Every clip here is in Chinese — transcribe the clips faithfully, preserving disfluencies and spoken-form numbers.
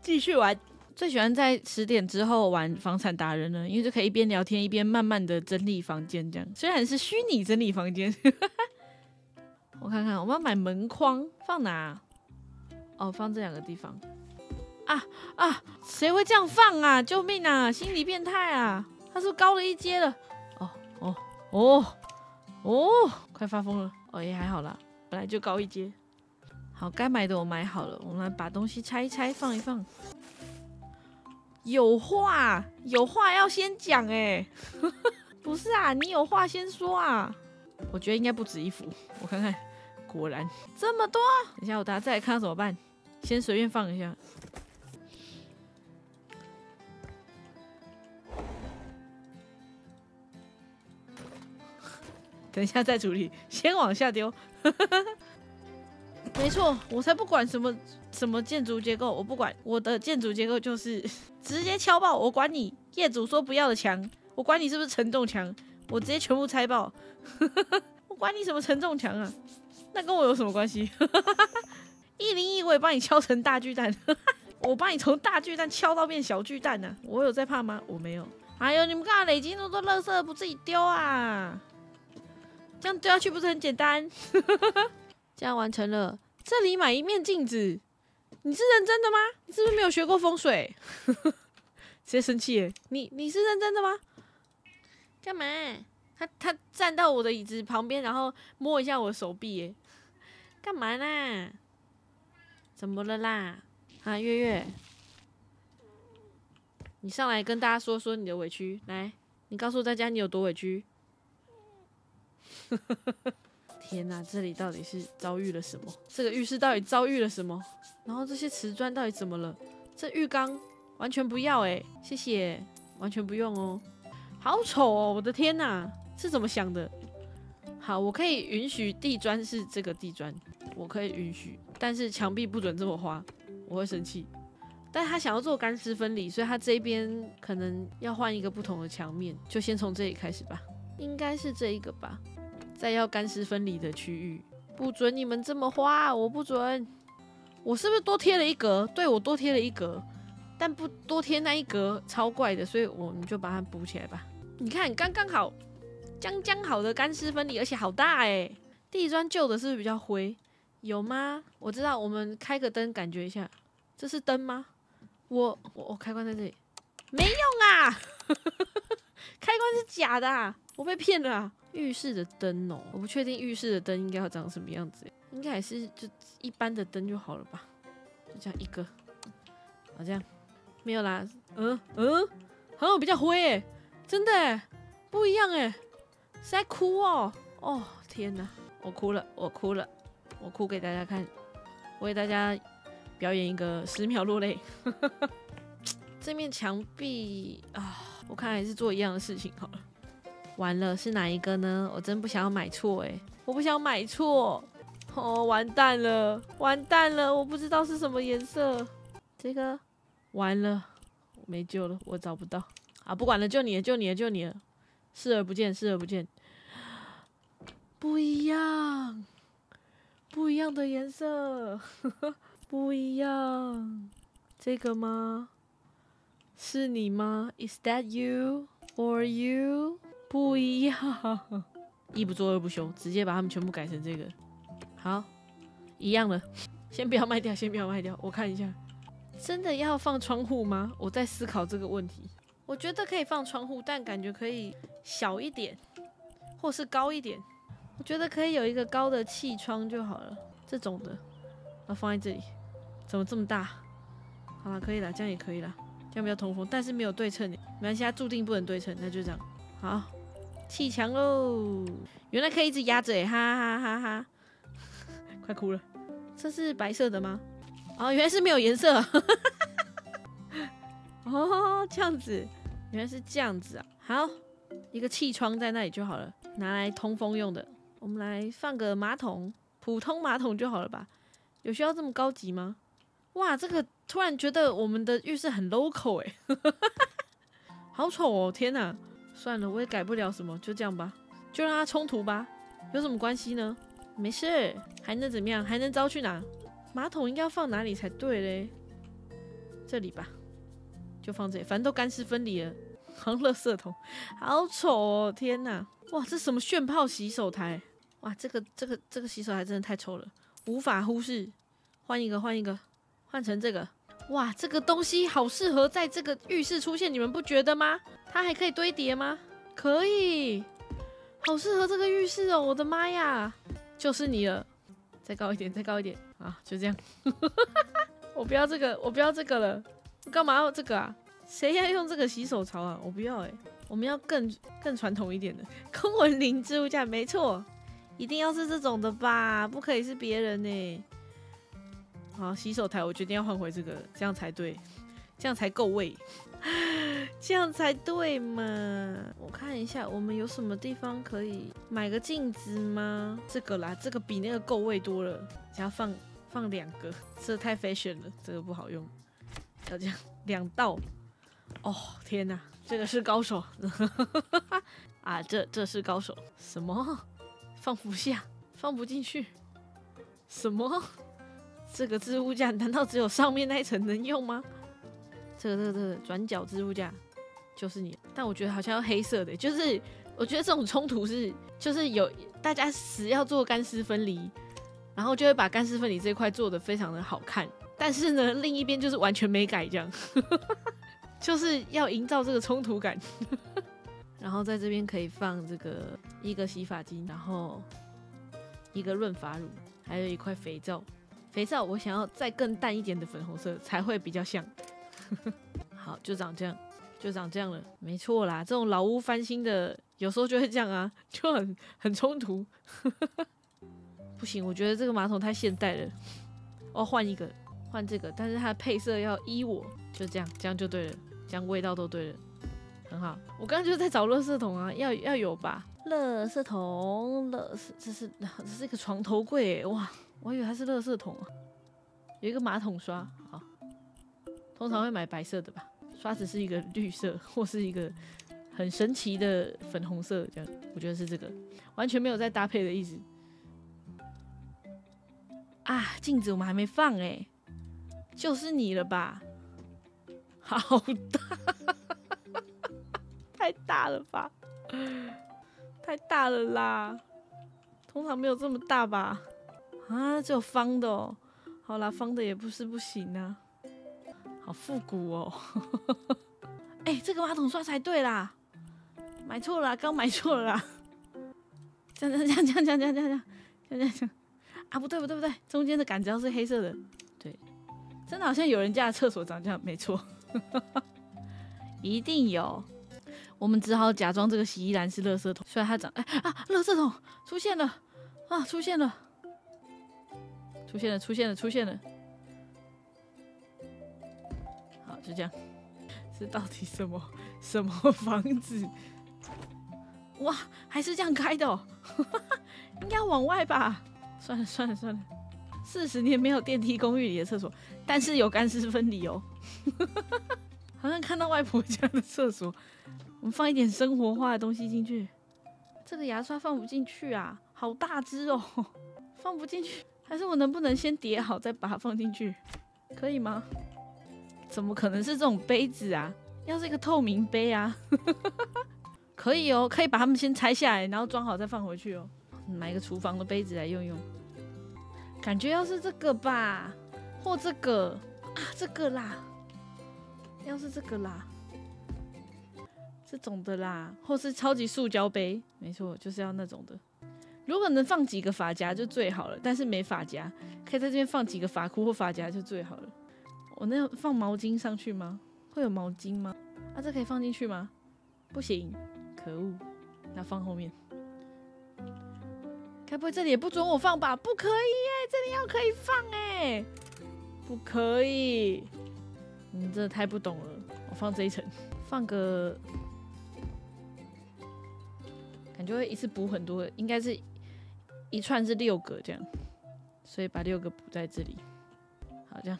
继续玩。最喜欢在十点之后玩房产达人了，因为就可以一边聊天一边慢慢的整理房间，这样虽然是虚拟整理房间。我看看，我们要买门框放哪？哦，放这两个地方。啊啊！谁会这样放啊？救命啊！心理变态啊！他是不是高了一阶了？哦哦哦哦！快发疯了！哦也还好啦，本来就高一阶。好，该买的我买好了，我们来把东西拆一拆，放一放。有话，有话要先讲哎、欸，不是啊，你有话先说啊。我觉得应该不止一幅，我看看，果然这么多。等一下我等下再来看到怎么办？先随便放一下。等一下再处理，先往下丢。没错，我才不管什么什么建筑结构，我不管，我的建筑结构就是直接敲爆，我管你业主说不要的墙，我管你是不是承重墙，我直接全部拆爆。我管你什么承重墙啊，那跟我有什么关系？一零一我也帮你敲成大巨蛋，我帮你从大巨蛋敲到变小巨蛋呢、啊，我有在怕吗？我没有。哎呦，你们干嘛累积那么多垃圾不自己丢啊？这样丢下去不是很简单？这样完成了。这里买一面镜子，你是认真的吗？你是不是没有学过风水？直接生气耶！你你是认真的吗？干嘛？他他站到我的椅子旁边，然后摸一下我的手臂耶，干嘛啦？怎么了啦？啊，月月，你上来跟大家说说你的委屈，来，你告诉大家你有多委屈。天哪，这里到底是遭遇了什么？这个浴室到底遭遇了什么？然后这些瓷砖到底怎么了？这浴缸完全不要哎，谢谢，完全不用哦。好丑哦，我的天哪，是怎么想的？好，我可以允许地砖是这个地砖，我可以允许，但是墙壁不准这么花，我会生气。但他想要做干湿分离，所以他这边可能要换一个不同的墙面，就先从这里开始吧，应该是这一个吧。再要干湿分离的区域，不准你们这么花，我不准。我是不是多贴了一格？对，我多贴了一格，但不多贴那一格超怪的，所以我们就把它补起来吧。你看，刚刚好，将将好的干湿分离，而且好大哎、欸。地砖旧的是不是比较灰？有吗？我知道，我们开个灯感觉一下，这是灯吗？我我我开关在这里，没用啊！开关是假的、啊，我被骗了啊！浴室的灯哦，我不确定浴室的灯应该要长什么样子，应该还是就一般的灯就好了吧？就这样一个，好这样，没有啦，嗯嗯，好像比较灰诶，真的诶，不一样诶，是在哭哦，哦天哪，我哭了，我哭了，我哭给大家看，我给大家表演一个十秒落泪。这面墙壁啊，我看还是做一样的事情好了。完了，是哪一个呢？我真不想要买错哎，我不想买错，哦，完蛋了，完蛋了，我不知道是什么颜色。这个完了，我没救了，我找不到。啊，不管了，就你了，就你了，就你了，视而不见，视而不见。不一样，不一样的颜色，不一样。这个吗？是你吗 ？Is that you or you？不一样，一不做二不休，直接把他们全部改成这个。好，一样了，先不要卖掉，先不要卖掉，我看一下，真的要放窗户吗？我在思考这个问题。我觉得可以放窗户，但感觉可以小一点，或是高一点。我觉得可以有一个高的气窗就好了，这种的，要放在这里。怎么这么大？好了，可以了，这样也可以了，这样比较通风，但是没有对称，没关系，它注定不能对称，那就这样。好。砌墙喽！原来可以一直压着哎，哈哈哈哈！快哭了。这是白色的吗？哦，原来是没有颜色。哦，这样子，原来是这样子啊。好，一个气窗在那里就好了，拿来通风用的。我们来放个马桶，普通马桶就好了吧？有需要这么高级吗？哇，这个突然觉得我们的浴室很 local 哎，好丑哦！天哪！算了，我也改不了什么，就这样吧，就让它冲突吧，有什么关系呢？没事，还能怎么样？还能糟去哪？马桶应该要放哪里才对嘞？ 这里吧，就放这里，反正都干湿分离了。好像垃圾桶，好丑哦！天哪，哇，这什么炫泡洗手台？哇，这个这个这个洗手台真的太丑了，无法忽视。换一个，换一个，换成这个。哇，这个东西好适合在这个浴室出现，你们不觉得吗？它还可以堆叠吗？可以，好适合这个浴室哦！我的妈呀，就是你了。再高一点，再高一点啊！就这样。我不要这个，我不要这个了。我干嘛要这个啊？谁要用这个洗手槽啊？我不要哎、欸！我们要更更传统一点的公文林置物架，没错，一定要是这种的吧？不可以是别人呢、欸。好，洗手台我决定要换回这个，这样才对，这样才够味，这样才对嘛？我看一下，我们有什么地方可以买个镜子吗？这个啦，这个比那个够味多了，只要放放两个，这太 fashion 了，这个不好用，要这样两道。哦天哪，这个是高手啊！这这是高手，什么放不下，放不进去，什么？这个置物架难道只有上面那一层能用吗？这个这个这个转角置物架就是你，但我觉得好像要黑色的，就是我觉得这种冲突是，就是有大家死要做干湿分离，然后就会把干湿分离这一块做得非常的好看，但是呢，另一边就是完全没改这样。就是要营造这个冲突感，然后在这边可以放这个一个洗发精，然后一个润发乳，还有一块肥皂。肥皂我想要再更淡一点的粉红色才会比较像。好，就长这样，就长这样了，没错啦。这种老屋翻新的有时候就会这样啊，就很很冲突。不行，我觉得这个马桶太现代了，我要换一个，换这个，但是它的配色要依我，就这样，这样就对了。这样味道都对了，很好。我刚刚就是在找垃圾桶啊，要要有吧？垃圾桶，垃圾，这是这是一个床头柜耶，哇，我以为它是垃圾桶啊。有一个马桶刷，好，通常会买白色的吧？刷子是一个绿色，或是一个很神奇的粉红色，这样，我觉得是这个，完全没有在搭配的意思。啊，镜子我们还没放哎，就是你了吧？好大，太大了吧，太大了啦！通常没有这么大吧？啊，只有方的哦。好啦，方的也不是不行啊。好复古哦。哎、欸，这个马桶刷才对啦，买错了啦，刚买错了啦。这样这样这样这样这样这样这样这样这样啊，不对不对不对，中间的杆子要是黑色的。对，真的好像有人家的厕所长这样，没错。一定有，我们只好假装这个洗衣篮是垃圾桶，虽然它长哎、欸、啊，垃圾桶出现了啊，出现了，出现了，出现了，出现了。好，就这样。这到底什么什么房子？哇，还是这样开的哦，应该往外吧？算了算了算了，四十年没有电梯公寓里的厕所，但是有干湿分离哦。好像看到外婆家的厕所，我们放一点生活化的东西进去。这个牙刷放不进去啊，好大只哦，放不进去。还是我能不能先叠好再把它放进去？可以吗？怎么可能是这种杯子啊？要是一个透明杯啊。可以哦，可以把它们先拆下来，然后装好再放回去哦。买一个厨房的杯子来用用。感觉要是这个吧，或这个啊，这个啦。要是这个啦，这种的啦，或是超级塑胶杯，没错，就是要那种的。如果能放几个发夹就最好了，但是没发夹，可以在这边放几个发箍或发夹就最好了。我那放毛巾上去吗？会有毛巾吗？啊，这可以放进去吗？不行，可恶，要放后面。该不会这里也不准我放吧？不可以耶，这里要可以放哎，不可以。你真的太不懂了，我放这一层，放个，感觉会一次补很多，应该是一串是六个这样，所以把六个补在这里，好这样。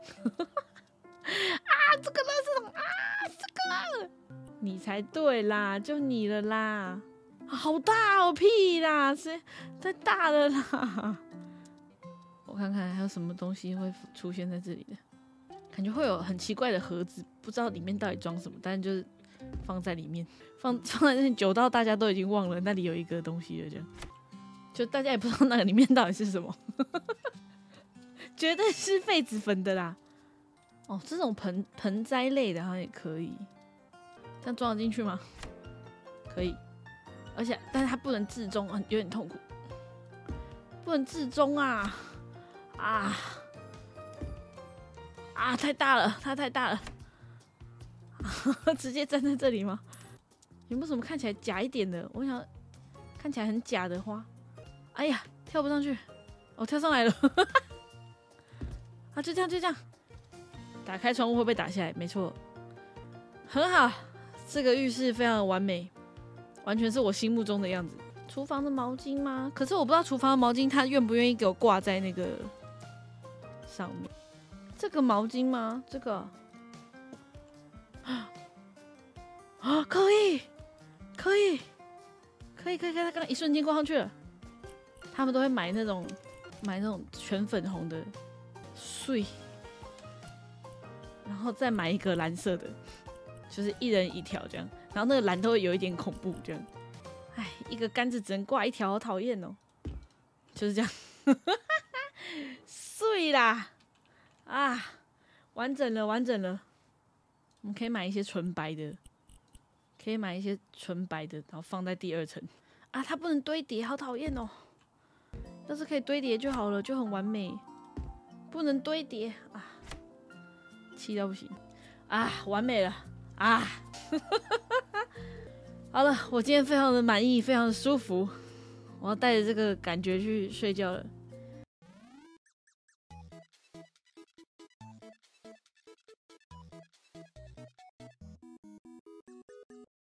啊，这个垃圾桶啊，这个，你才对啦，就你了啦，好大哦，屁啦，谁太大了啦？我看看还有什么东西会出现在这里的。 感觉会有很奇怪的盒子，不知道里面到底装什么，但是就是放在里面，放放在那里久到大家都已经忘了那里有一个东西了，这样就大家也不知道那个里面到底是什么，绝对是痱子粉的啦。哦，这种盆盆栽类的好像也可以，这样装得进去吗？可以，而且但是它不能置中，有点痛苦，不能置中啊啊！啊，太大了，它太大了，直接站在这里吗？有没有什么看起来假一点的？我想看起来很假的花。哎呀，跳不上去，我、哦、跳上来了，啊，就这样，就这样，打开窗户会被打下来，没错，很好，这个浴室非常的完美，完全是我心目中的样子。厨房的毛巾吗？可是我不知道厨房的毛巾它愿不愿意给我挂在那个上面。这个毛巾吗？这个啊，可以，可以，可以，可以，可以，它刚刚一瞬间挂上去了。他们都会买那种买那种全粉红的碎，然后再买一个蓝色的，就是一人一条这样。然后那个蓝都会有一点恐怖这样。哎，一个杆子只能挂一条，好讨厌哦。就是这样，碎啦。啊，完整了，完整了。我们可以买一些纯白的，可以买一些纯白的，然后放在第二层。啊，它不能堆叠，好讨厌哦。要是可以堆叠就好了，就很完美。不能堆叠啊，气到不行。啊，完美了啊！好了，我今天非常的满意，非常的舒服。我要带着这个感觉去睡觉了。